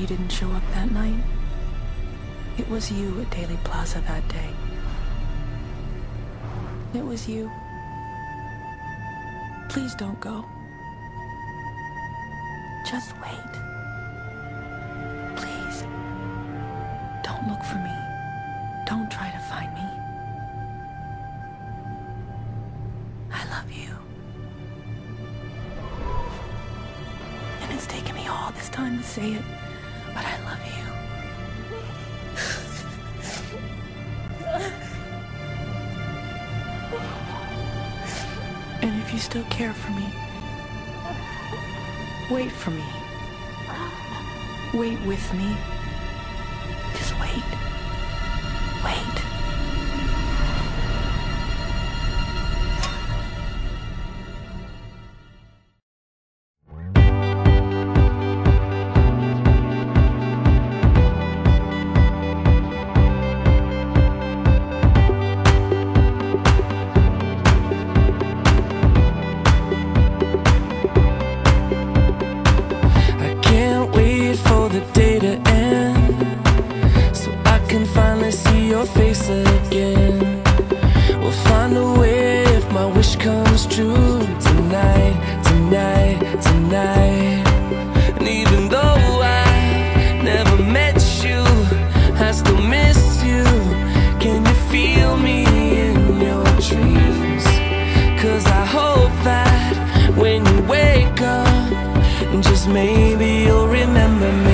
didn't show up that night. It was you at Daily Plaza that day. It was you. Please don't go. Just wait. Please. Don't look for me. Don't try to find me. I love you. And it's taken me all this time to say it, but I love you. And if you still care for me, wait for me. Wait with me. Just wait. Wait. Again, we'll find a way if my wish comes true. Tonight, tonight, tonight. And even though I never met you, I still miss you. Can you feel me in your dreams? 'Cause I hope that when you wake up, just maybe you'll remember me.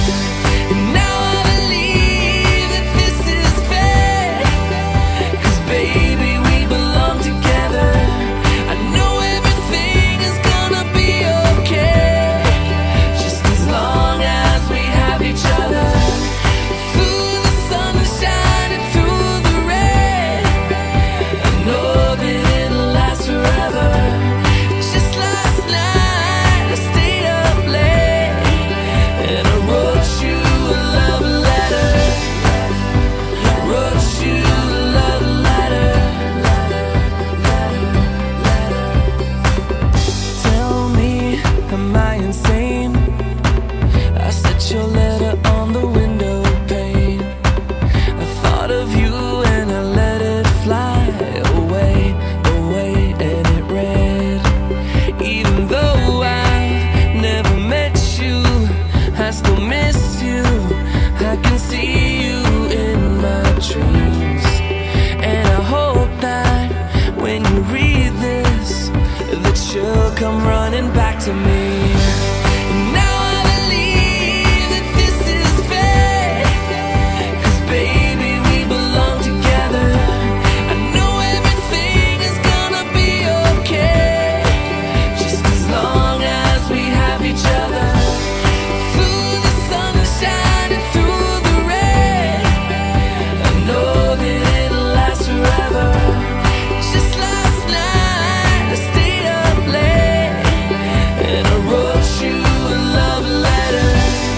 She'll come running back to me. And now I believe that this is fate, 'cause baby we belong together. I know everything is gonna be okay, just as long as we have each other. Through the sunshine and through the rain, I know that it'll last forever. Just last night I stayed up late and I wrote you a love letter.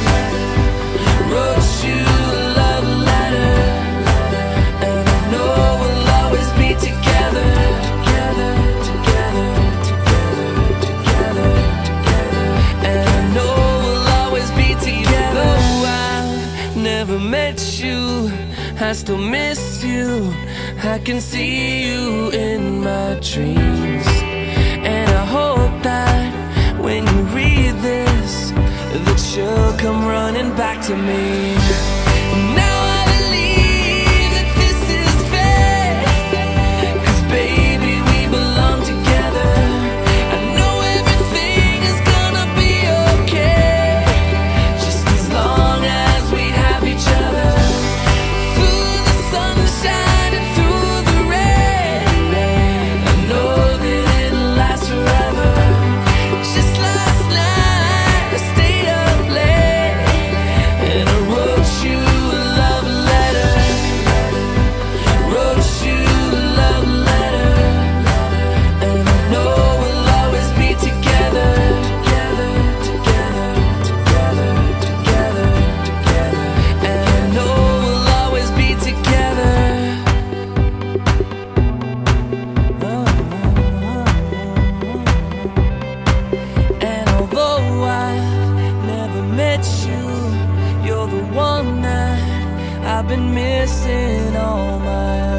Wrote you a love letter. And I know we'll always be together. Together, together, together, together, together. And I know we'll always be together. Though I've never met you, I still miss you. I can see you in my dreams. And I hope that when you read this, that you'll come running back to me. Now I believe that this is fate, 'cause baby we belong together. I know everything is gonna be okay, just as long as we have each other. Through the sunshine and through the rain, I know that it'll last forever. Just last night I stayed up late and I wrote I've been missing all my